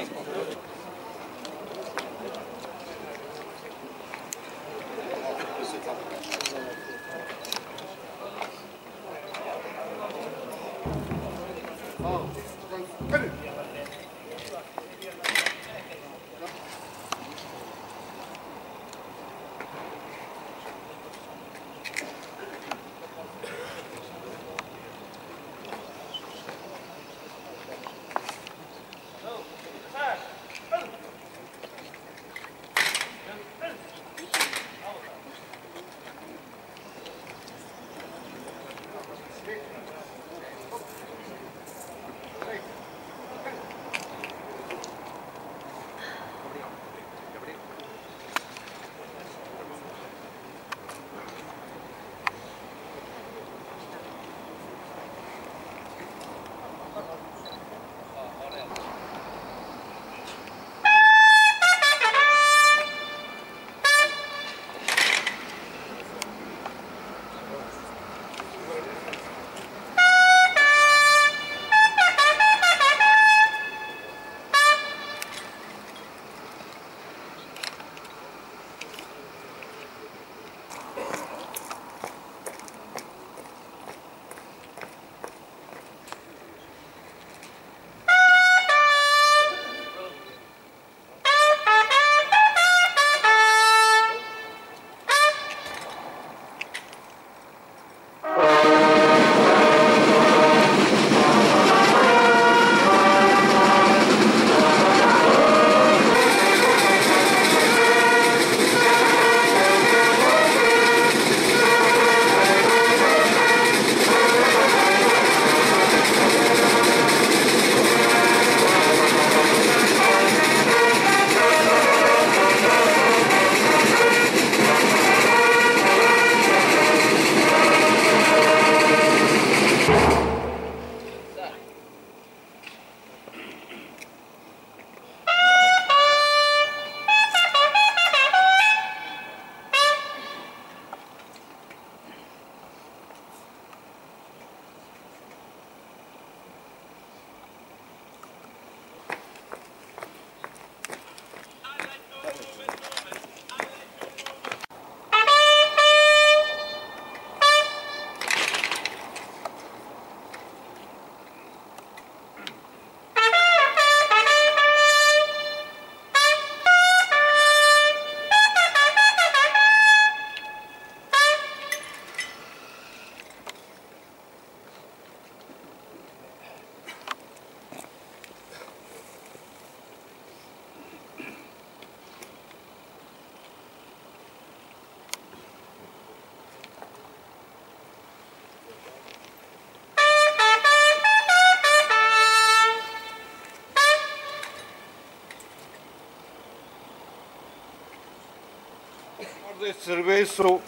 Deste serviço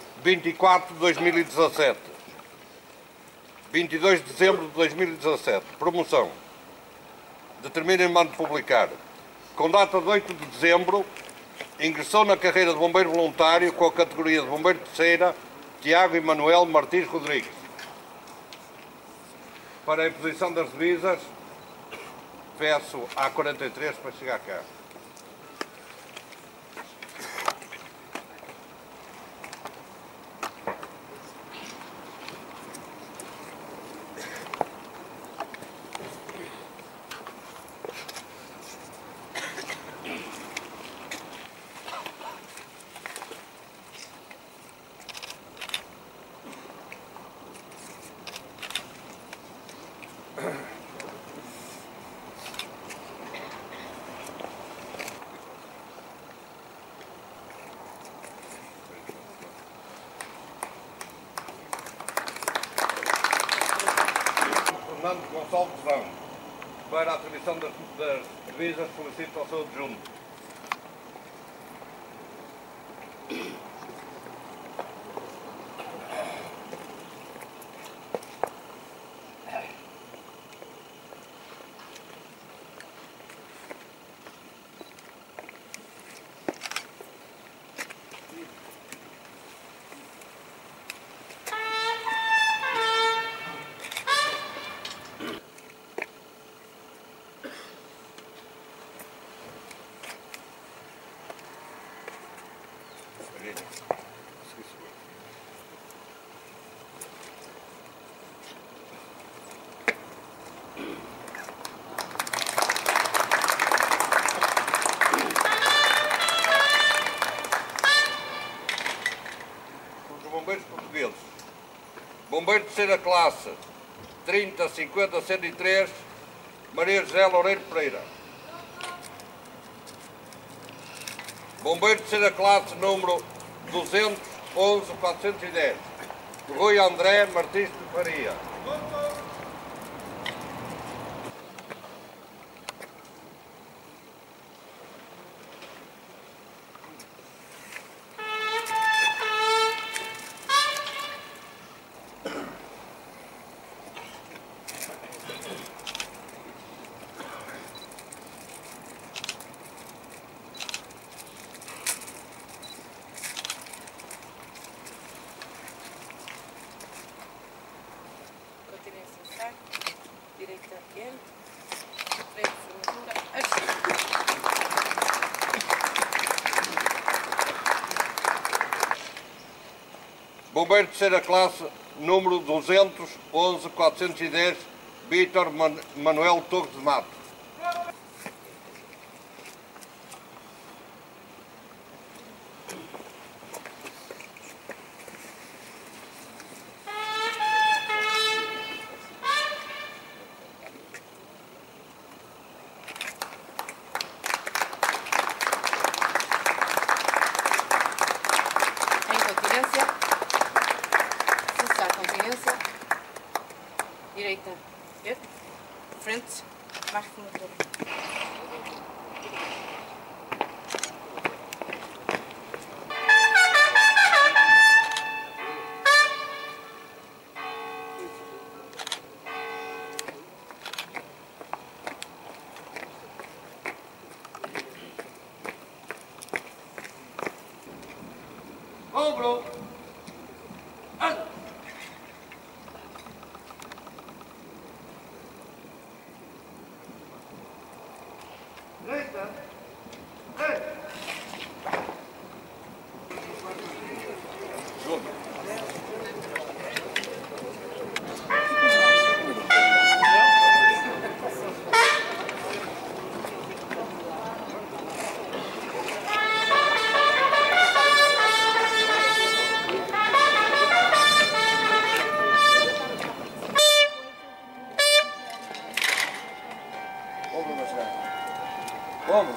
24 de 2017, 22 de dezembro de 2017, promoção, determina em mando de publicar, com data de 8 de dezembro, ingressou na carreira de bombeiro voluntário com a categoria de bombeiro de terceira, Tiago Emanuel Martins Rodrigues. Para a imposição das divisas, peço à 43 para chegar cá. Fernando Gonçalves Vão. Para a atribuição das divisas, solicito ao seu adjunto. Bombeiro de terceira classe, 30 50 103, Maria José Loureiro Pereira. Bombeiro de terceira classe, número 211 410, Rui André Martins de Faria. Direita N, frente formatura, Bombeiro de terceira classe, número 211 410, Vítor Manuel Torres de Mato. cessar continência, direita, frente, marca formatura. Ombro! Direita! Vamos!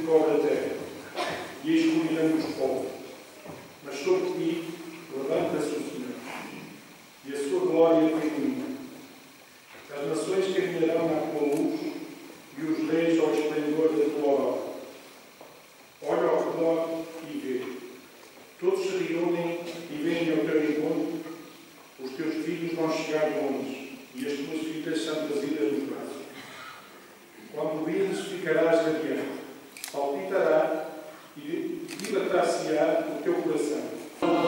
do pó da terra, e escolheremos os povos. Mas sobre ti levanta-se o Senhor, e a sua glória ilumina. As nações caminharão na tua luz, e os reis ao esplendor da tua aurora. Olha ao redor e vê. Todos se reúnem e vêm ao teu encontro. Os teus filhos vão chegar longe, e as tuas filhas são trazidas nos braços. Quando vires, ficarás radiante, palpitará e dilatar-se-á o teu coração.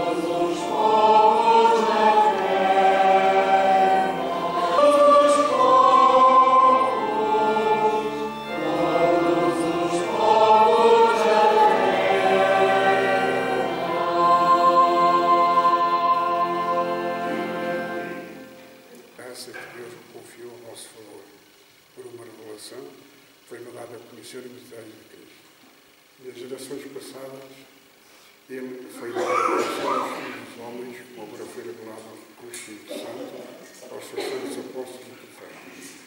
Foi-me dada a conhecer o mistério de Cristo. E as gerações passadas, ele foi dado a conhecer aos filhos dos homens, como agora foi revelado com o Espírito Santo, aos seus santos apóstolos e profetas.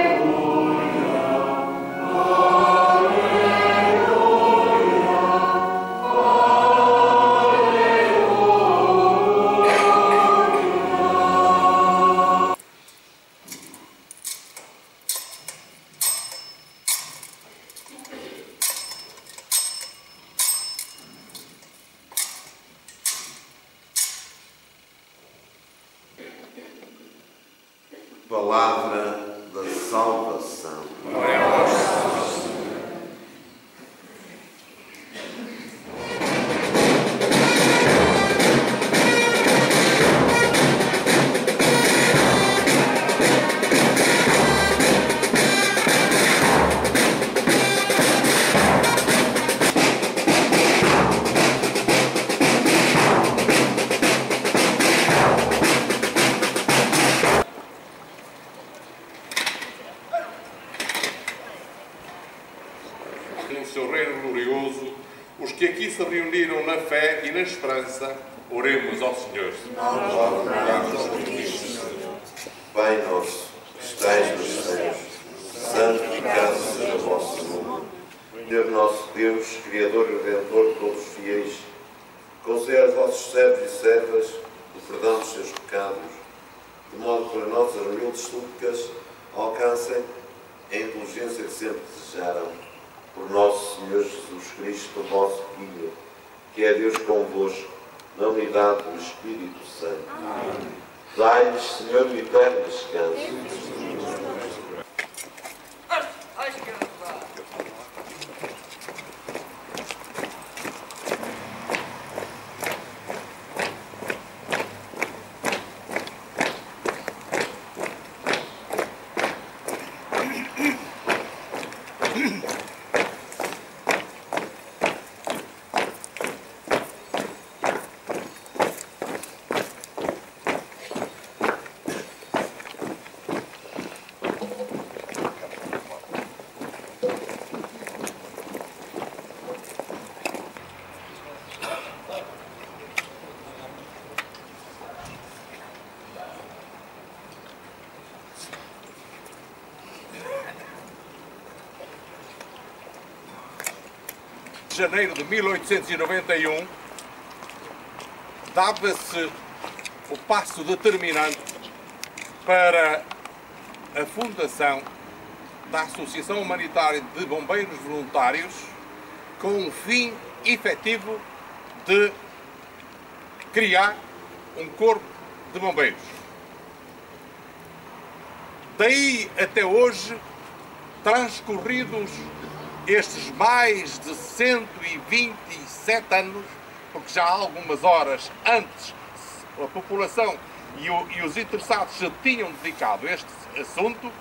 Palavra da salvação. No seu reino glorioso, os que aqui se reuniram na fé e na esperança, oremos ao Senhor. Pai nosso, que estais nos céus, santificado seja o vosso nome. Senhor nosso Deus, Criador e Redentor de todos os fiéis, conceda aos vossos servos e servas o perdão dos seus pecados, de modo que para nossas humildes súplicas alcancem a indulgência que sempre desejaram. Por nosso Senhor Jesus Cristo, vosso Filho, que é Deus convosco, na unidade do Espírito Santo. Dai-lhes, Senhor, o eterno descanso. De janeiro de 1891, dava-se o passo determinante para a fundação da Associação Humanitária de Bombeiros Voluntários, com o fim efetivo de criar um corpo de bombeiros. Daí até hoje, transcorridos estes mais de 127 anos, porque já há algumas horas antes a população e os interessados se tinham dedicado a este assunto,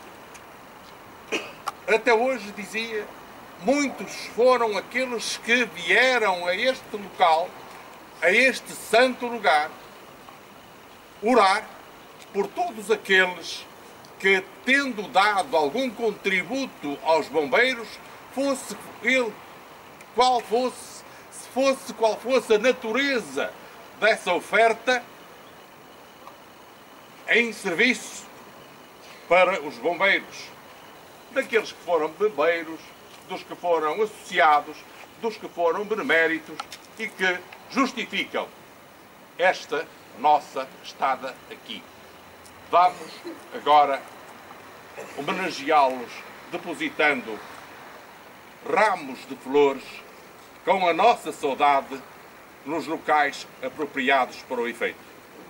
até hoje, dizia, muitos foram aqueles que vieram a este local, a este santo lugar, orar por todos aqueles que, tendo dado algum contributo aos bombeiros, fosse ele qual fosse, qual fosse a natureza dessa oferta, em serviço para os bombeiros, daqueles que foram bombeiros, dos que foram associados, dos que foram beneméritos e que justificam esta nossa estada aqui. Vamos agora homenageá-los depositando ramos de flores com a nossa saudade nos locais apropriados para o efeito.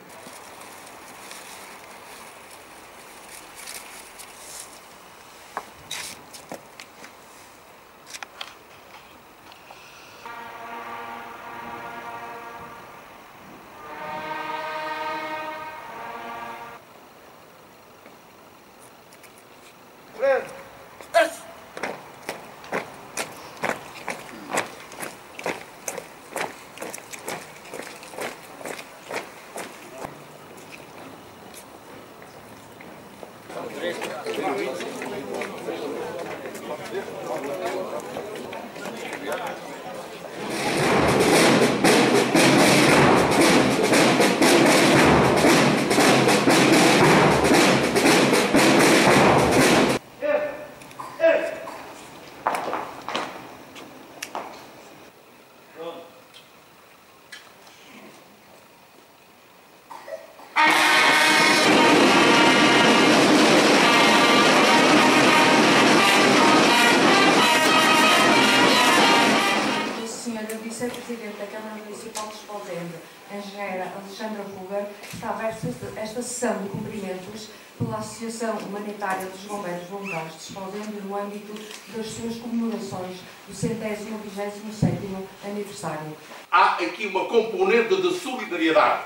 Vice-Presidente da Câmara Municipal de Esposende, a engenheira Alexandra Fuller, está aberta esta sessão de cumprimentos pela Associação Humanitária dos Bombeiros Voluntários de Esposende no âmbito das suas comemorações do 127º aniversário. Há aqui uma componente de solidariedade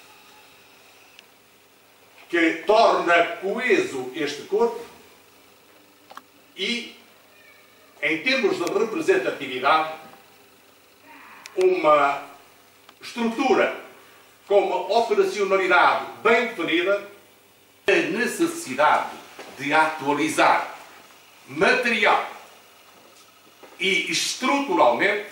que torna coeso este corpo e, em termos de representatividade, uma estrutura com uma operacionalidade bem definida, a necessidade de atualizar material e estruturalmente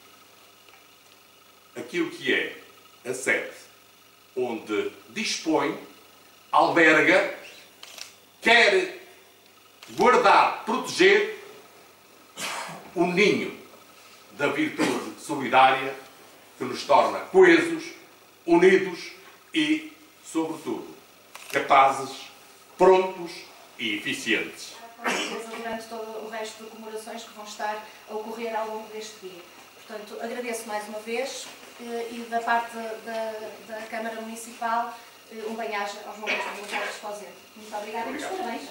aquilo que é a sede, onde dispõe, alberga, quer guardar, proteger o ninho da virtude solidária que nos torna coesos, unidos e, sobretudo, capazes, prontos e eficientes. Durante todo o resto de comemorações que vão estar a ocorrer ao longo deste dia. Portanto, agradeço mais uma vez e da parte da Câmara Municipal um bem-aja aos bombeiros voluntários de Esposende. Muito obrigada e muitos parabéns.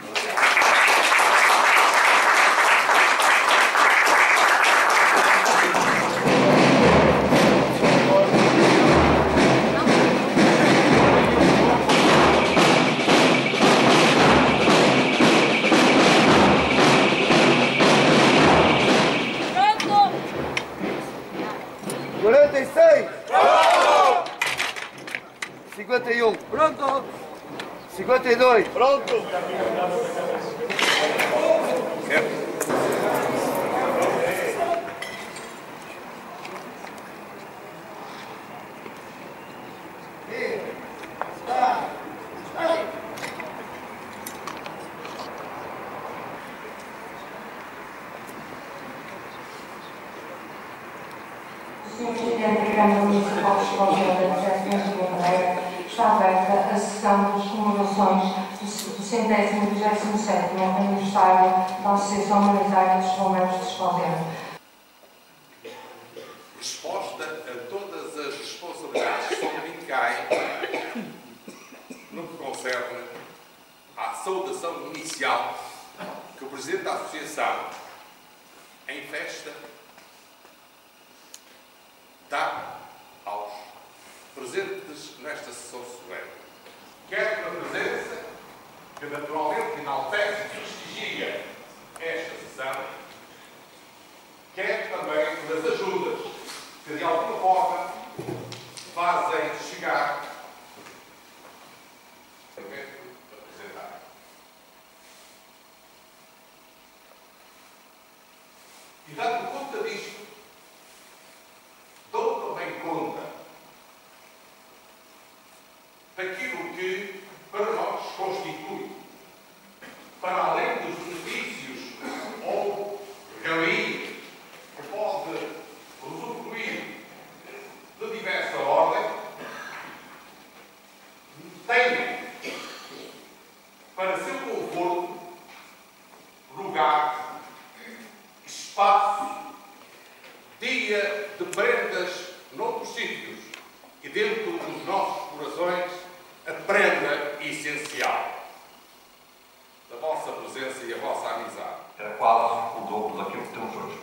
Pronto! 51. Pronto! 52. Pronto! Sr. Presidente da Câmara Municipal de Esposende, José Silva Pereira, está aberta a sessão das comemorações do 127º aniversário da Associação Humanitária dos Bombeiros de Esposende. Resposta a todas as responsabilidades que sobre mim caem no que concerne à saudação inicial que o Presidente da Associação, em festa, dá aos presentes nesta sessão solene. Quer pela presença, que naturalmente enaltece e prestigia esta sessão, quer também pelas ajudas que de alguma forma fazem chegar o evento apresentado. E dando conta disto, dou também conta daquilo que para nós constitui, para além dos de prendas noutros sítios e dentro dos nossos corações, a prenda essencial da vossa presença e a vossa amizade. Era quase o dobro daquilo que temos hoje.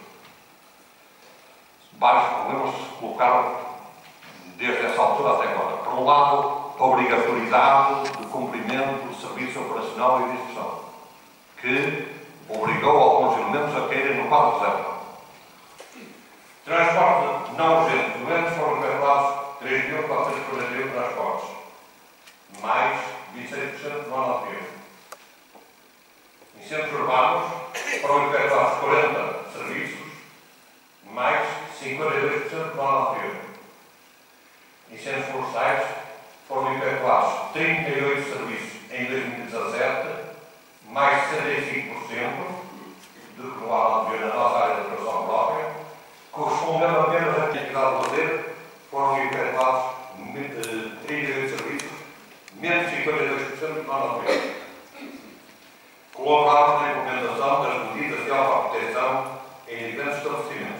Vários problemas se colocaram desde essa altura até agora. Por um lado, a obrigatoriedade de cumprimento do serviço operacional e de instrução, que obrigou alguns elementos a caírem no quadro reserva. Transporte não urgente de doentes foram efetuados 3.441 transportes, mais 26% no ano anterior. Em centros urbanos foram efetuados 40 serviços, mais 52% no ano anterior. Em centros florestais foram efetuados 38 serviços em 2017, mais 65% do que no ano anterior na nossa área de operação própria, correspondendo apenas à atividade de lazer, foram efetuados 38 serviços, menos 52% no ano anterior. Colaboramos na implementação das medidas de autoproteção em diferentes estabelecimentos.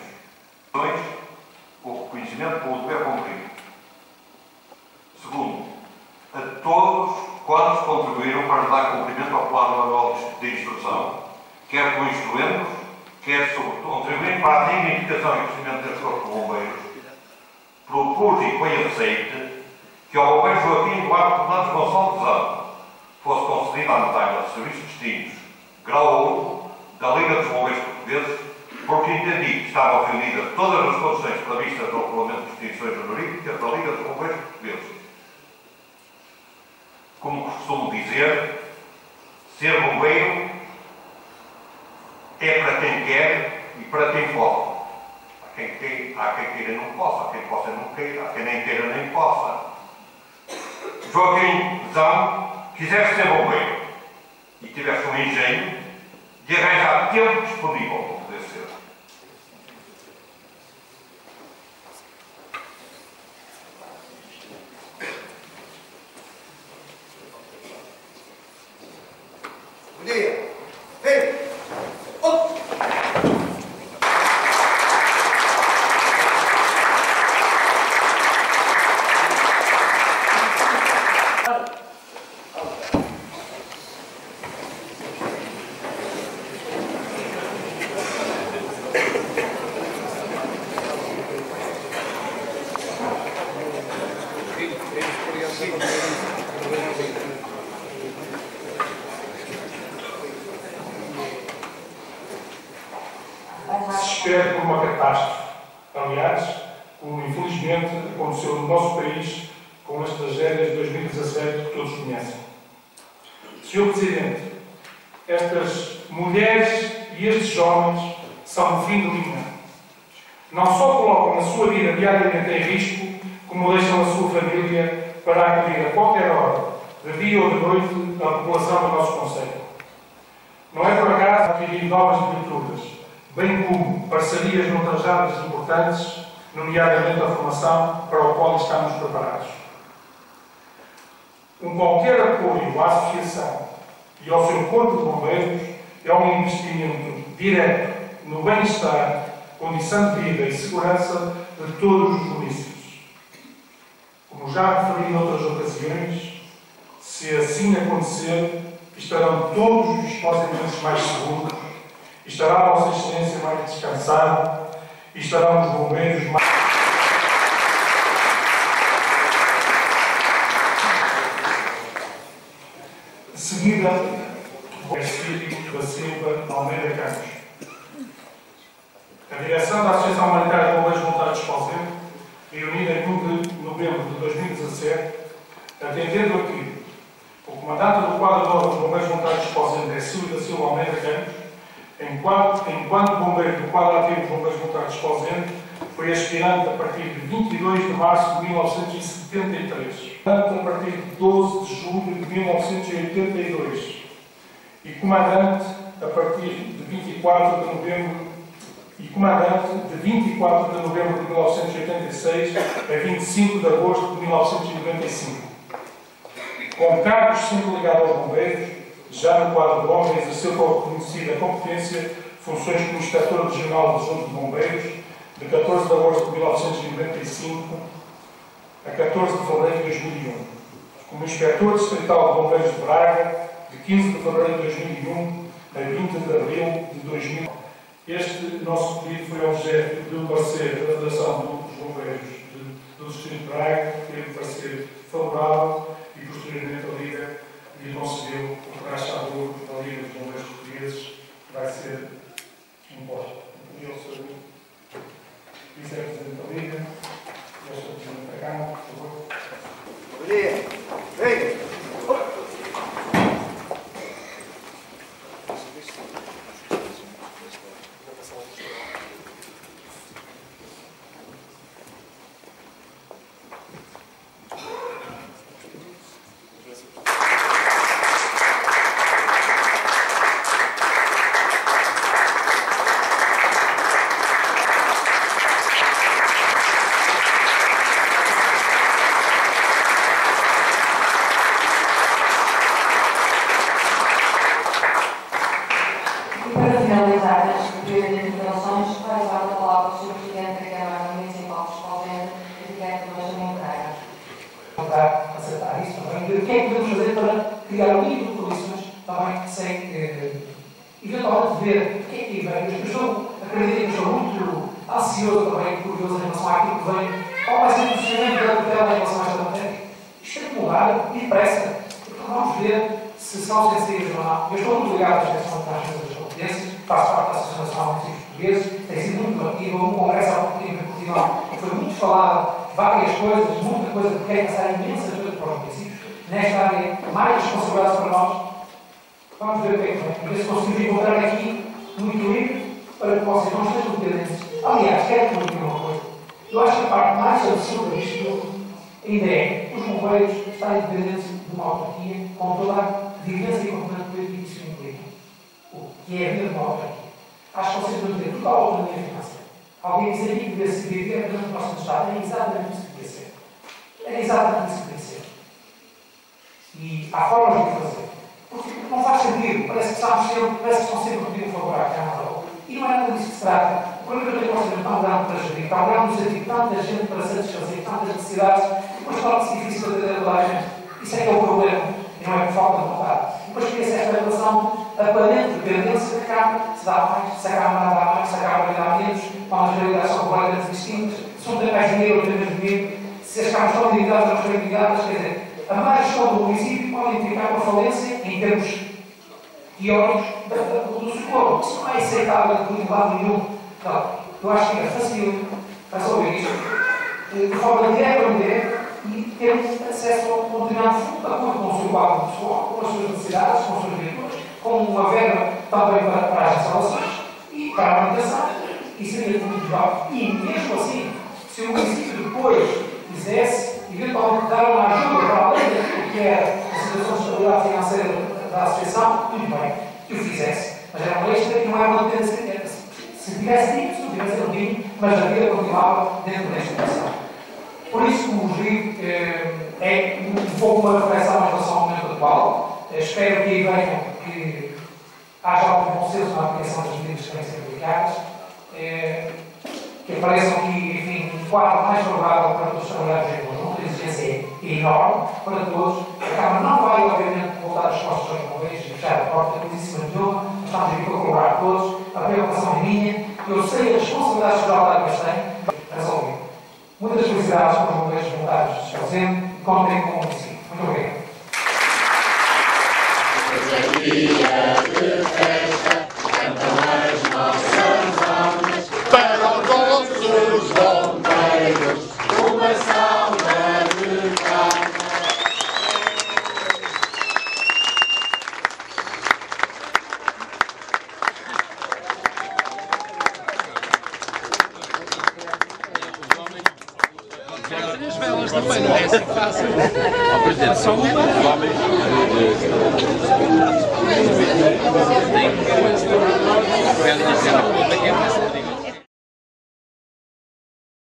O reconhecimento pelo dever cumprido. Segundo, a todos quantos contribuíram para dar cumprimento ao plano anual de instrução, quer com instrumentos, quer sobretudo contribuindo para a dignificação e crescimento das corpos de bombeiros, propus e foi aceite que ao bombeiro Joaquim Eduardo Fernandes Gonçalves Zano fosse concedida a medalha de serviços distintos, grau 1, da Liga dos Bombeiros Portugueses, porque entendi que estavam reunidas todas as condições previstas no regulamento de distinções honoríficas da Liga dos Bombeiros Portugueses. Como costumo dizer, ser bombeiro é para quem quer e para quem pode. Há quem queira e não possa, há quem possa e não queira, há quem nem queira nem possa. Joaquim Zão quisesse ser bombeiro e tivesse um engenho de arranjar tempo disponível para poder ser. Bom dia. Vem. Desespero por uma catástrofe. Aliás, como infelizmente aconteceu no nosso país com as tragédias de 2017 que todos conhecem. Senhor Presidente, estas mulheres e estes homens são o fim de linha. Não só colocam a sua vida diariamente em risco, como deixam a sua família para acudir a qualquer hora, de dia ou de noite, à população do nosso concelho. Não é por acaso adquirir novas criaturas, bem como parcerias noutras áreas importantes, nomeadamente a formação para o qual estamos preparados. Qualquer apoio à associação e ao seu corpo de bombeiros é um investimento direto no bem-estar, condição de vida e segurança de todos os municípios. Como já referi noutras ocasiões, se assim acontecer, estarão todos os esposamentos mais seguros, estará a Vossa Excelência mais descansada e estarão os bombeiros mais... De seguida, o Espírito da Silva Almeida Campos. A direção da Associação Humanitária de Bombeiros Voluntários de Esposende, reunida em 1 de novembro de 2017, atendendo a que o comandante do quadro novo dos Bombeiros Voluntários de Esposende é Silvio da Silva Almeida Campos, enquanto bombeiro do quadro ativo dos Bombeiros Voluntários de Esposende, foi aspirante a partir de 22 de março de 1973, a partir de 12 de julho de 1982 e comandante a partir de 24 de novembro de 1986 a 25 de agosto de 1995. Com cargos sempre ligados aos bombeiros, já no quadro de homens, exerceu com reconhecida competência funções como inspetor regional adjunto de bombeiros, de 14 de agosto de 1995 a 14 de fevereiro de 2001, como Inspetor Distrital de Bombeiros de Braga, de 15 de fevereiro de 2001 a 20 de abril de 2000. Este nosso pedido foi objeto de um parecer da Federação dos Bombeiros do Distrito de Braga, que teve um parecer favorável e, posteriormente, a Liga lhe concedeu o crachador da Liga dos Bombeiros Portugueses, que vai ser imposto. Eu sou o Vice-Presidente da Liga, eu sou o Presidente da Câmara, por favor. Bom dia. Venha. Acertar isso também, ver o que é que podemos fazer para criar um nível de condições também sem eventualmente ver o que é que vem. Eu estou, acredito que estou muito ansioso também, curioso em relação àquilo que vem. Qual vai ser o funcionamento da tutela em relação a esta matéria? Isto tem que mudar e depressa, porque vamos ver se são sensíveis ou não. Eu estou muito ligado à extensão das transferências das competências, faço parte da Associação Nacional de Municípios Portugueses, tem sido muito ativa, um congresso há pouco tempo em Portugal, foi muito falado, várias coisas, muita coisa que quer passar imensas coisas para os municípios, nesta área, mais responsabilidades para nós. Vamos ver o que é que vem, e ver se conseguimos encontrar aqui um equilíbrio para que vocês não estejam dependentes. Aliás, quero que me uma coisa. Eu acho que a parte mais absurda disto tudo ainda é os bombeiros estarem dependentes de uma autarquia com toda a vivência e componente político que isso implica. O que é a vida de uma autarquia. Acho que vocês vão ter toda a autonomia financeira. Alguém dizer aqui que devia-se viver dentro do nosso Estado. É exatamente isso que devia ser. É exatamente isso que devia ser. E há formas de fazer. Porque não faz sentido. Parece que estão sempre a pedir um favor à Câmara. E não é nada disso que se trata. O problema é que nós temos tão grande para gerir, tão grande no sentido de tanta gente para satisfazer, tantas necessidades, depois torna-se difícil atender a toda a gente. Isso é que é o problema. E não é por falta de vontade. Depois cria-se esta relação aparente de dependência da Câmara, se dá mais, se a Câmara dá mais, se a Câmara dá menos, quando as realidades são completamente distintas, se um tem mais dinheiro ou tem menos dinheiro, se as Câmaras estão endividadas ou não estão endividadas, quer dizer, a má gestão do município pode implicar uma falência em termos teóricos do socorro. Isso não é aceitável de lado nenhum. Então, eu acho que é fácil resolver isto de forma direta ou indireta e termos acesso a um determinado fundo de acordo com o seu quadro pessoal, com as suas necessidades, com as suas virtudes, com uma verba também para as instalações e para a manutenção. Isso seria muito legal. E mesmo assim, se o município depois quisesse eventualmente dar uma ajuda para além daquilo que é a situação de estabilidade financeira da associação, muito bem, que o fizesse. Mas era uma extra que não era uma dependência. Se tivesse dinheiro, se não tivesse não tinha, mas a vida continuava dentro desta situação. Por isso, o jurídico é um pouco uma reflexão em relação ao momento atual. Espero que aí venham que haja algum consenso na aplicação das medidas que têm que ser aplicadas, que apareçam aqui, enfim, um quadro mais favorável para todos os trabalhadores em conjunto. A exigência é enorme para todos. A Câmara não vai, obviamente, voltar as costas aos bombeiros e fechar a porta, coisíssima nenhuma. Estamos aqui para colaborar todos. A preocupação é minha. Eu sei a responsabilidade social que eles têm. Resolver. Muitas felicidades para os bombeiros voluntários de Escalzeno. Contem com o município. Muito obrigado. Para os nossos bombeiros, uma salva de palmas. As velas também não é assim fácil. É só uma. Tem que